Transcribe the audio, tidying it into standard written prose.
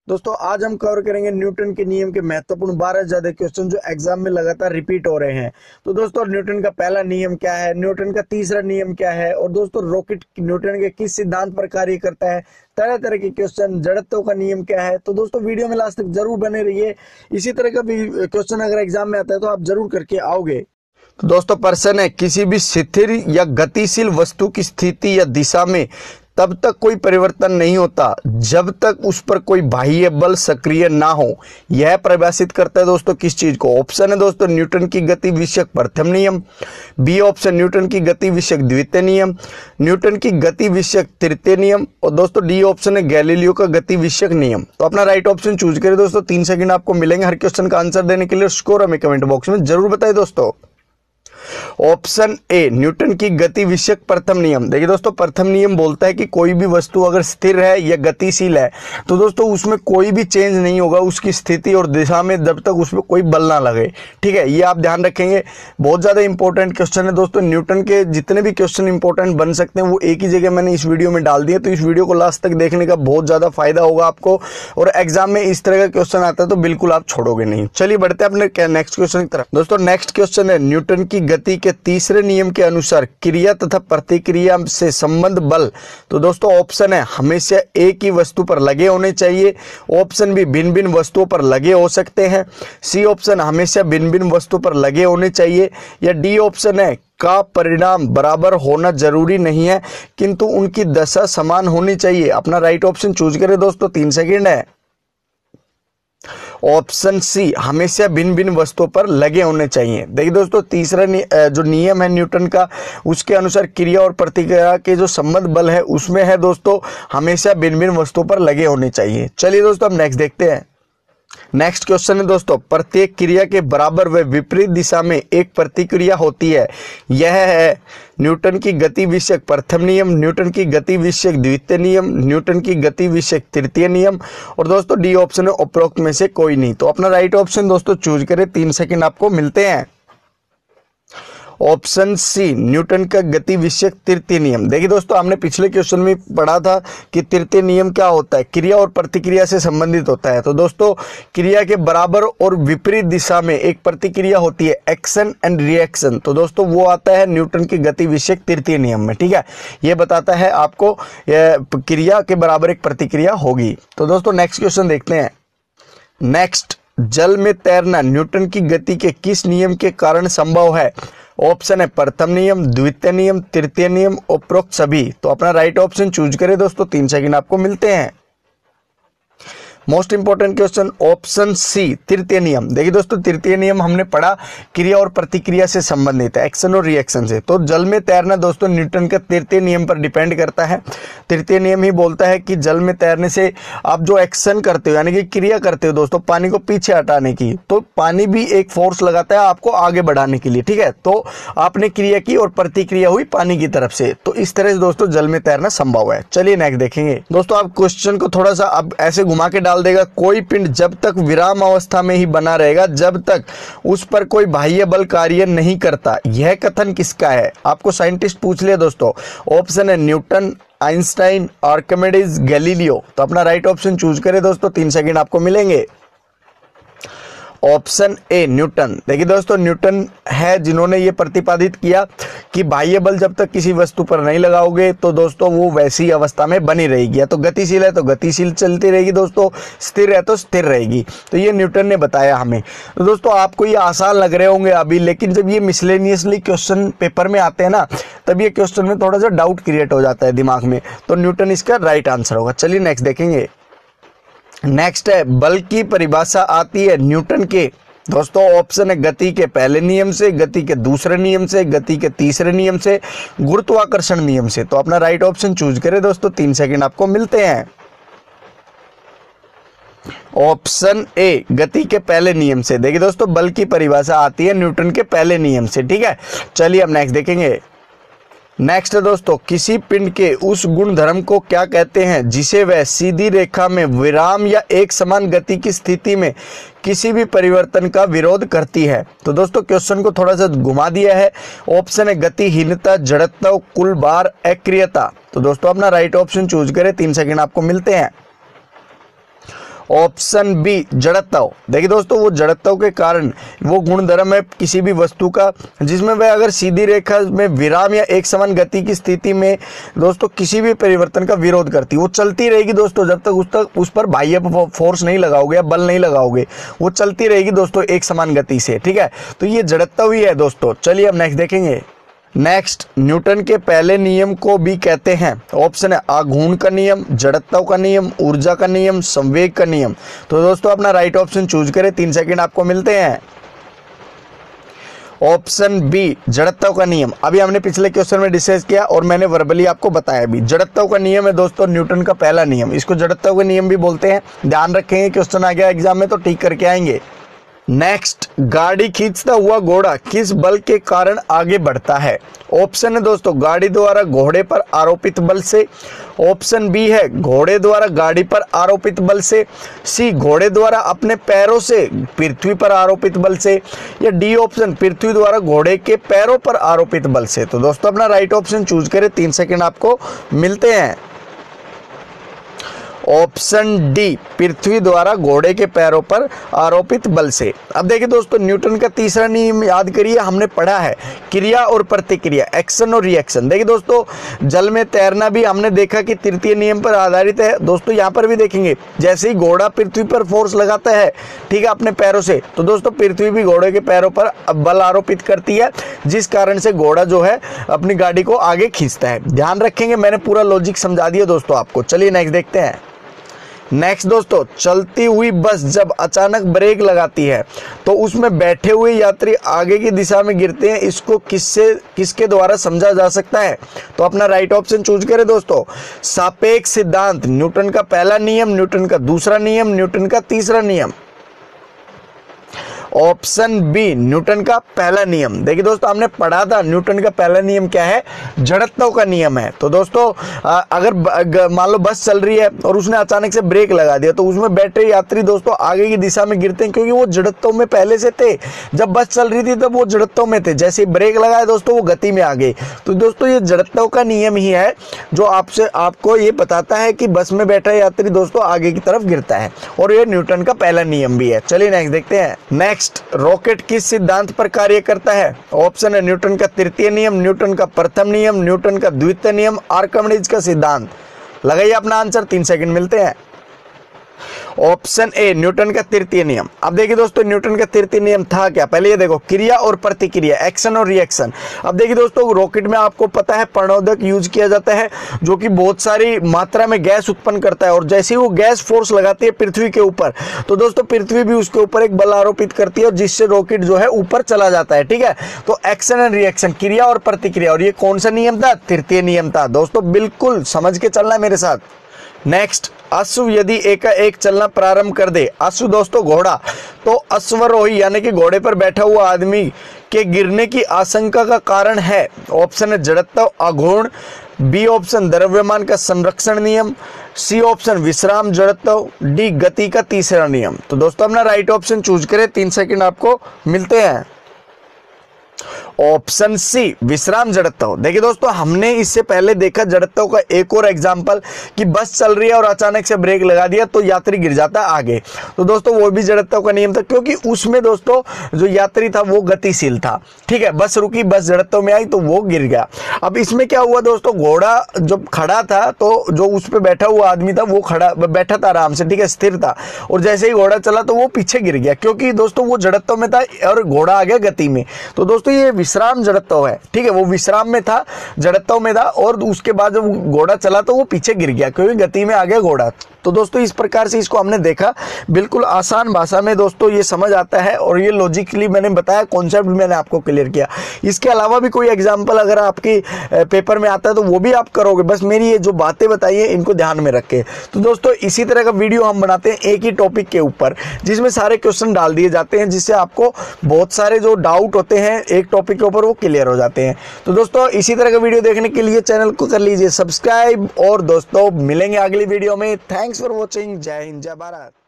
दोस्तों आज हम कवर करेंगे न्यूटन के नियम के महत्वपूर्ण 12 ज्यादा क्वेश्चन जो एग्जाम में लगातार रिपीट हो रहे हैं। तो दोस्तों न्यूटन का पहला नियम क्या है, न्यूटन का तीसरा नियम क्या है, और दोस्तों रॉकेट न्यूटन के किस सिद्धांत पर कार्य करता है, तरह तरह के क्वेश्चन, जड़त्व का नियम क्या है। तो दोस्तों वीडियो में लास्ट तक जरूर बने रहिए। इसी तरह का भी क्वेश्चन अगर एग्जाम में आता है तो आप जरूर करके आओगे। तो दोस्तों प्रश्न है, किसी भी स्थिर या गतिशील वस्तु की स्थिति या दिशा में तब तक कोई परिवर्तन नहीं होता जब तक उस पर कोई बाह्य बल सक्रिय ना हो। यह परिभाषित करता है दोस्तों किस चीज को। ऑप्शन है दोस्तों न्यूटन की गति विषयक प्रथम नियम, बी ऑप्शन न्यूटन की गति विषयक द्वितीय नियम, न्यूटन की गति विषयक तृतीय नियम, और दोस्तों डी ऑप्शन है गैलीलियो का गति विषयक नियम। तो अपना राइट ऑप्शन चूज करें दोस्तों। 3 सेकंड आपको मिलेंगे हर क्वेश्चन का आंसर देने के लिए। स्कोर हमें कमेंट बॉक्स में जरूर बताएं दोस्तों। ऑप्शन ए न्यूटन की गति विषयक प्रथम नियम। देखिए दोस्तों प्रथम नियम बोलता है कि कोई भी वस्तु अगर स्थिर है या गतिशील है तो दोस्तों उसमें कोई भी चेंज नहीं होगा उसकी स्थिति और दिशा में जब तक उसमें कोई बल ना लगे। ठीक है, ये आप ध्यान रखेंगे। बहुत ज्यादा इंपॉर्टेंट क्वेश्चन है दोस्तों। न्यूटन के जितने भी क्वेश्चन इंपॉर्टेंट बन सकते हैं वो एक ही जगह मैंने इस वीडियो में डाल दिए। तो इस वीडियो को लास्ट तक देखने का बहुत ज्यादा फायदा होगा आपको, और एग्जाम में इस तरह का क्वेश्चन आता है तो बिल्कुल आप छोड़ोगे नहीं। चलिए बढ़ते हैं अपने नेक्स्ट क्वेश्चन की तरफ। दोस्तों नेक्स्ट क्वेश्चन है, न्यूटन की गति के तीसरे नियम के अनुसार क्रिया तथा प्रतिक्रिया से संबंध बल। तो दोस्तों ऑप्शन है हमेशा एक ही वस्तु पर लगे होने चाहिए, ऑप्शन बी भिन्न भिन्न वस्तुओं पर लगे हो सकते हैं, सी ऑप्शन हमेशा भिन्न भिन्न वस्तुओं पर लगे होने चाहिए, या डी ऑप्शन है का परिणाम बराबर होना जरूरी नहीं है किंतु उनकी दशा समान होनी चाहिए। अपना राइट ऑप्शन चूज करें दोस्तों। 3 सेकंड है। ऑप्शन सी हमेशा भिन्न भिन्न वस्तुओं पर लगे होने चाहिए। देखिए दोस्तों तीसरा जो नियम है न्यूटन का उसके अनुसार क्रिया और प्रतिक्रिया के जो संबंध बल है उसमें है दोस्तों हमेशा भिन्न भिन्न वस्तुओं पर लगे होने चाहिए। चलिए दोस्तों हम नेक्स्ट देखते हैं। नेक्स्ट क्वेश्चन है दोस्तों, प्रत्येक क्रिया के बराबर व विपरीत दिशा में एक प्रतिक्रिया होती है। यह है न्यूटन की गति विषयक प्रथम नियम, न्यूटन की गति विषयक द्वितीय नियम, न्यूटन की गति विषयक तृतीय नियम, और दोस्तों डी ऑप्शन है उपरोक्त में से कोई नहीं। तो अपना राइट ऑप्शन दोस्तों चूज करें। 3 सेकंड आपको मिलते हैं। ऑप्शन सी न्यूटन का गति विषयक तृतीय नियम। देखिए दोस्तों हमने पिछले क्वेश्चन में पढ़ा था कि तृतीय नियम क्या होता है, क्रिया और प्रतिक्रिया से संबंधित होता है। तो दोस्तों क्रिया के बराबर और विपरीत दिशा में एक प्रतिक्रिया होती है, एक्शन एंड रिएक्शन। तो दोस्तों वो आता है न्यूटन की गति विषयक तृतीय नियम में। ठीक है, ये बताता है आपको क्रिया के बराबर एक प्रतिक्रिया होगी। तो दोस्तों नेक्स्ट क्वेश्चन देखते हैं। नेक्स्ट, जल में तैरना न्यूटन की गति के किस नियम के कारण संभव है। ऑप्शन है प्रथम नियम, द्वितीय नियम, तृतीय नियम, उपरोक्त सभी। तो अपना राइट ऑप्शन चूज करें दोस्तों। 3 सेकंड आपको मिलते हैं। Most important question option C तृतीय नियम। देखिए दोस्तों तृतीय नियम हमने पढ़ा क्रिया और प्रतिक्रिया से संबंधित है, एक्शन और रिएक्शन से। तो जल में तैरना दोस्तों न्यूटन का तृतीय नियम पर डिपेंड करता है। तृतीय नियम ही बोलता है कि जल में तैरने से आप जो एक्शन करते हो यानी कि क्रिया करते हो दोस्तों पानी को पीछे हटाने की, तो पानी भी एक फोर्स लगाता है आपको आगे बढ़ाने के लिए। ठीक है, तो आपने क्रिया की और प्रतिक्रिया हुई पानी की तरफ से। तो इस तरह से दोस्तों जल में तैरना संभव है। चलिए नेक्स्ट देखेंगे दोस्तों। आप क्वेश्चन को थोड़ा सा अब ऐसे घुमा के डाल देगा, कोई पिंड जब तक विराम अवस्था में ही बना रहेगा जब तक उस पर कोई बाह्य बल कार्य नहीं करता। यह कथन किसका है? आपको साइंटिस्ट पूछ लिया दोस्तों। ऑप्शन है न्यूटन, आइंस्टाइन, आर्किमिडीज, गैलीलियो। तो अपना राइट ऑप्शन चूज करें दोस्तों। 3 सेकंड आपको मिलेंगे। Option A Newton. देखिए दोस्तों न्यूटन है जिन्होंने ये प्रतिपादित किया कि बाह्य बल जब तक किसी वस्तु पर नहीं लगाओगे तो दोस्तों वो वैसी अवस्था में बनी रहेगी। या तो गतिशील है तो गतिशील चलती रहेगी दोस्तों, स्थिर है तो स्थिर रहेगी। तो ये न्यूटन ने बताया हमें। तो दोस्तों आपको ये आसान लग रहे होंगे अभी, लेकिन जब ये मिसलेनियसली क्वेश्चन पेपर में आते हैं ना तब ये क्वेश्चन में थोड़ा सा डाउट क्रिएट हो जाता है दिमाग में। तो न्यूटन इसका राइट आंसर होगा। चलिए नेक्स्ट देखेंगे। नेक्स्ट है, बल की परिभाषा आती है न्यूटन के दोस्तों। ऑप्शन है गति के पहले नियम से, गति के दूसरे नियम से, गति के तीसरे नियम से, गुरुत्वाकर्षण नियम से। तो अपना राइट ऑप्शन चूज करें दोस्तों। 3 सेकंड आपको मिलते हैं। ऑप्शन ए गति के पहले नियम से। देखिए दोस्तों बल की परिभाषा आती है न्यूटन के पहले नियम से। ठीक है, चलिए हम नेक्स्ट देखेंगे। नेक्स्ट दोस्तों, किसी पिंड के उस गुण धर्म को क्या कहते हैं जिसे वह सीधी रेखा में विराम या एक समान गति की स्थिति में किसी भी परिवर्तन का विरोध करती है। तो दोस्तों क्वेश्चन को थोड़ा सा घुमा दिया है। ऑप्शन है गतिहीनता, जड़त्व, कुल भार, अक्रियता। तो दोस्तों अपना राइट ऑप्शन चूज करें। 3 सेकंड आपको मिलते हैं। ऑप्शन बी जड़त्व। देखिए दोस्तों, वो जड़त्व के कारण वो गुणधर्म है किसी भी वस्तु का जिसमें वह अगर सीधी रेखा में विराम या एक समान गति की स्थिति में दोस्तों किसी भी परिवर्तन का विरोध करती है। वो चलती रहेगी दोस्तों जब तक उस पर बाह्य फोर्स नहीं लगाओगे या बल नहीं लगाओगे, वो चलती रहेगी दोस्तों एक समान गति से। ठीक है, तो ये जड़त्व ही है दोस्तों। चलिए अब नेक्स्ट देखेंगे। नेक्स्ट, न्यूटन के पहले नियम को भी कहते हैं। ऑप्शन है आघूर्ण का नियम, जड़त्व का नियम, ऊर्जा का नियम, संवेग का नियम। तो दोस्तों अपना राइट ऑप्शन चूज करें, 3 सेकंड आपको मिलते हैं। ऑप्शन बी जड़त्व का नियम। अभी हमने पिछले क्वेश्चन में डिस्कस किया और मैंने वर्बली आपको बताया भी। जड़त्व का नियम है दोस्तों न्यूटन का पहला नियम, इसको जड़त्व का नियम भी बोलते हैं। ध्यान रखेंगे, क्वेश्चन आ गया एग्जाम में तो ठीक करके आएंगे। नेक्स्ट, गाड़ी खींचता हुआ घोड़ा किस बल के कारण आगे बढ़ता है? ऑप्शन है दोस्तों गाड़ी द्वारा घोड़े पर आरोपित बल से। ऑप्शन बी है घोड़े द्वारा गाड़ी पर आरोपित बल से। सी घोड़े द्वारा अपने पैरों से पृथ्वी पर आरोपित बल से। या डी ऑप्शन पृथ्वी द्वारा घोड़े के पैरों पर आरोपित बल से। तो दोस्तों अपना राइट ऑप्शन चूज करें, 3 सेकंड आपको मिलते हैं। ऑप्शन डी पृथ्वी द्वारा घोड़े के पैरों पर आरोपित बल से। अब देखिए दोस्तों, न्यूटन का तीसरा नियम याद करिए, हमने पढ़ा है क्रिया और प्रतिक्रिया, एक्शन और रिएक्शन। देखिए दोस्तों, जल में तैरना भी हमने देखा कि तृतीय नियम पर आधारित है। दोस्तों यहाँ पर भी देखेंगे, जैसे ही घोड़ा पृथ्वी पर फोर्स लगाता है, ठीक है, अपने पैरों से, तो दोस्तों पृथ्वी भी घोड़े के पैरों पर बल आरोपित करती है, जिस कारण से घोड़ा जो है अपनी गाड़ी को आगे खींचता है। ध्यान रखेंगे, मैंने पूरा लॉजिक समझा दिया दोस्तों आपको। चलिए नेक्स्ट देखते हैं। नेक्स्ट दोस्तों, चलती हुई बस जब अचानक ब्रेक लगाती है तो उसमें बैठे हुए यात्री आगे की दिशा में गिरते हैं। इसको किसके द्वारा समझा जा सकता है? तो अपना राइट ऑप्शन चूज करें दोस्तों। सापेक्ष सिद्धांत, न्यूटन का पहला नियम, न्यूटन का दूसरा नियम, न्यूटन का तीसरा नियम। ऑप्शन बी न्यूटन का पहला नियम। देखिए दोस्तों, हमने पढ़ा था न्यूटन का पहला नियम क्या है, जड़त्व का नियम है। तो दोस्तों अगर मान लो बस चल रही है और उसने अचानक से ब्रेक लगा दिया तो उसमें बैठे यात्री दोस्तों आगे की दिशा में गिरते हैं, क्योंकि वो जड़त्व में पहले से थे। जब बस चल रही थी तब वो जड़त्व में थे, जैसे ब्रेक लगाया दोस्तों वो गति में आ गए। तो दोस्तों ये जड़त्व का नियम ही है जो आपको ये बताता है कि बस में बैठा यात्री दोस्तों आगे की तरफ गिरता है, और ये न्यूटन का पहला नियम भी है। चलिए नेक्स्ट देखते हैं। नेक्स्ट, रॉकेट किस सिद्धांत पर कार्य करता है? ऑप्शन है न्यूटन का तृतीय नियम, न्यूटन का प्रथम नियम, न्यूटन का द्वितीय नियम, आर्किमिडीज का सिद्धांत। लगाइए अपना आंसर, 3 सेकंड मिलते हैं। ऑप्शन ए न्यूटन का तृतीय नियम। अब देखिए दोस्तों, न्यूटन का तृतीय नियम था क्या? पहले ये देखो, क्रिया और प्रतिक्रिया, एक्शन और रिएक्शन। अब देखिए दोस्तों, रॉकेट में आपको पता है प्रणोदक यूज किया जाता है, जो कि बहुत सारी मात्रा में गैस उत्पन्न करता है, और जैसे ही वो गैस फोर्स लगाती है पृथ्वी के ऊपर, तो दोस्तों पृथ्वी भी उसके ऊपर एक बल आरोपित करती है, और जिससे रॉकेट जो है ऊपर चला जाता है। ठीक है, तो एक्शन एंड रिएक्शन, क्रिया और प्रतिक्रिया, और ये कौन सा नियम था? तृतीय नियम था दोस्तों। बिल्कुल समझ के चलना है मेरे साथ। नेक्स्ट, अश्व यदि एकाएक चलना प्रारंभ कर दे, अश्व दोस्तों घोड़ा, तो अश्वरोही यानी कि घोड़े पर बैठा हुआ आदमी के गिरने की आशंका का कारण है। ऑप्शन है जड़त्व, आघूर्ण, बी ऑप्शन द्रव्यमान का संरक्षण नियम, सी ऑप्शन विश्राम जड़त्व, डी गति का तीसरा नियम। तो दोस्तों अपना राइट ऑप्शन चूज करें, 3 सेकंड आपको मिलते हैं। ऑप्शन सी विश्राम जड़त्व। देखिए दोस्तों, हमने इससे पहले देखा जड़त्व का एक और एग्जांपल कि बस चल रही है और अचानक से ब्रेक लगा दिया तो यात्री गिर जाता है आगे। तो दोस्तों वो भी जड़त्व का नियम था, क्योंकि उसमें दोस्तों जो यात्री था वो गतिशील था। ठीक है, बस रुकी, बस जड़त्व में आई तो वो गिर गया। अब इसमें क्या हुआ दोस्तों, घोड़ा जब खड़ा था तो जो उस पर बैठा हुआ आदमी था वो बैठा था आराम से, ठीक है, स्थिर था, और जैसे ही घोड़ा चला तो वो पीछे गिर गया, क्योंकि दोस्तों वो जड़त्व में था और घोड़ा आ गया गति में। तो दोस्तों ये विश्राम जड़त्व है। ठीक है, वो विश्राम में था, जड़त्व में था, और उसके बाद जब घोड़ा चला तो वो पीछे गिर गया, क्योंकि गति में आ गया घोड़ा। तो दोस्तों इस प्रकार से इसको हमने देखा, बिल्कुल आसान भाषा में दोस्तों ये समझ आता है, और ये लॉजिकली मैंने बताया, कॉन्सेप्ट मैंने आपको क्लियर किया। इसके अलावा भी कोई एग्जाम्पल अगर आपकी पेपर में आता है तो वो भी आप करोगे, बस मेरी ये जो बातें बताई है इनको ध्यान में रख के। तो दोस्तों इसी तरह का वीडियो हम बनाते हैं एक ही टॉपिक के ऊपर, जिसमें सारे क्वेश्चन डाल दिए जाते हैं, जिससे आपको बहुत सारे जो डाउट होते हैं एक टॉपिक के ऊपर वो क्लियर हो जाते हैं। तो दोस्तों इसी तरह का वीडियो देखने के लिए चैनल को कर लीजिए सब्सक्राइब, और दोस्तों मिलेंगे अगली वीडियो में। Thanks for watching. जय हिंद, जय भारत।